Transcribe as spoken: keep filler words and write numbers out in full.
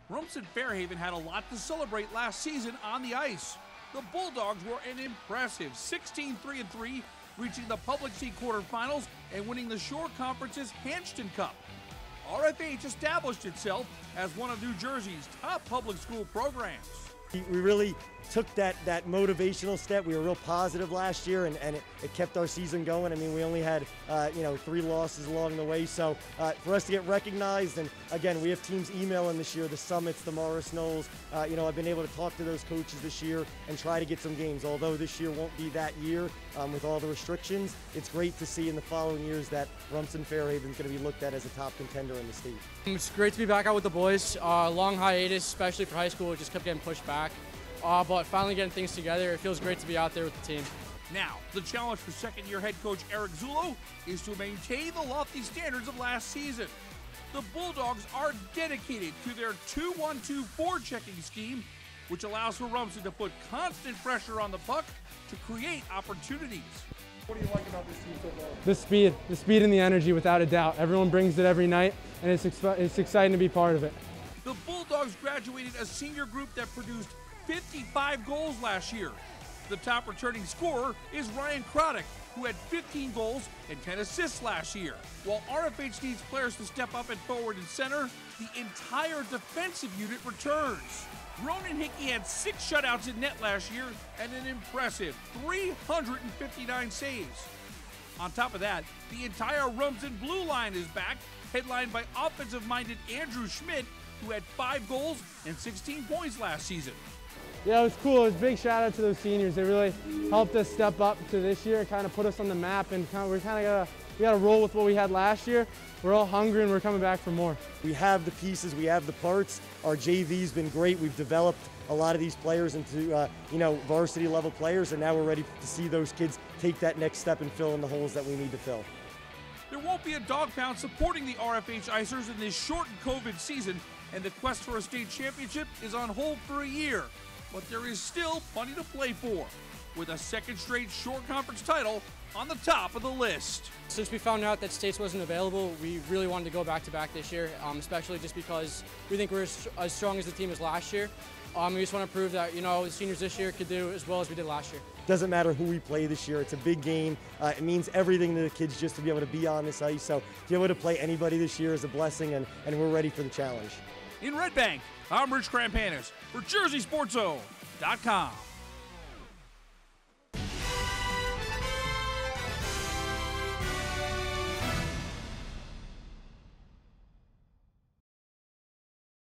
Rumson-Fair had a lot to celebrate last season on the ice. The Bulldogs were an impressive sixteen three and three, reaching the Public Sea quarterfinals and winning the Shore Conference's Hanston Cup. R F H established itself as one of New Jersey's top public school programs. We really took that, that motivational step. We were real positive last year, and, and it, it kept our season going. I mean, we only had, uh, you know, three losses along the way. So uh, for us to get recognized, and again, we have teams emailing this year, the Summits, the Morris Knolls. Uh, you know, I've been able to talk to those coaches this year and try to get some games. Although this year won't be that year um, with all the restrictions, it's great to see in the following years that Rumson-Fair is going to be looked at as a top contender in the state. It's great to be back out with the boys. Uh, long hiatus, especially for high school, it just kept getting pushed back. Uh, but finally getting things together, it feels great to be out there with the team. Now, the challenge for second-year head coach Eric Zullo is to maintain the lofty standards of last season. The Bulldogs are dedicated to their two one two forechecking scheme, which allows for Rumson to put constant pressure on the puck to create opportunities. What do you like about this team so far? The speed, the speed and the energy, without a doubt. Everyone brings it every night, and it's, ex it's exciting to be part of it. The Bulldogs graduated a senior group that produced fifty-five goals last year. The top returning scorer is Ryan Croddick, who had fifteen goals and ten assists last year. While R F H needs players to step up at forward and center, the entire defensive unit returns. Ronan Hickey had six shutouts in net last year and an impressive three hundred fifty-nine saves. On top of that, the entire Rumson Blue line is back, headlined by offensive-minded Andrew Schmidt, who had five goals and sixteen points last season. Yeah, it was cool. It was a big shout out to those seniors. They really helped us step up to this year, kind of put us on the map, and kind of, we kind of got to we got to roll with what we had last year. We're all hungry and we're coming back for more. We have the pieces, we have the parts. Our J V's been great. We've developed a lot of these players into uh, you know, varsity level players, and now we're ready to see those kids take that next step and fill in the holes that we need to fill. There won't be a dog pound supporting the R F H Icers in this shortened COVID season, and the quest for a state championship is on hold for a year. But there is still plenty to play for, with a second straight Shore Conference title on the top of the list. Since we found out that states wasn't available, we really wanted to go back-to-back this year, um, especially just because we think we're as, as strong as the team as last year. Um, we just want to prove that, you know, the seniors this year could do as well as we did last year. Doesn't matter who we play this year. It's a big game. Uh, it means everything to the kids just to be able to be on this ice. So to be able to play anybody this year is a blessing, and, and we're ready for the challenge. In Red Bank, I'm Rich Crampanis for Jersey Sports Zone dot com.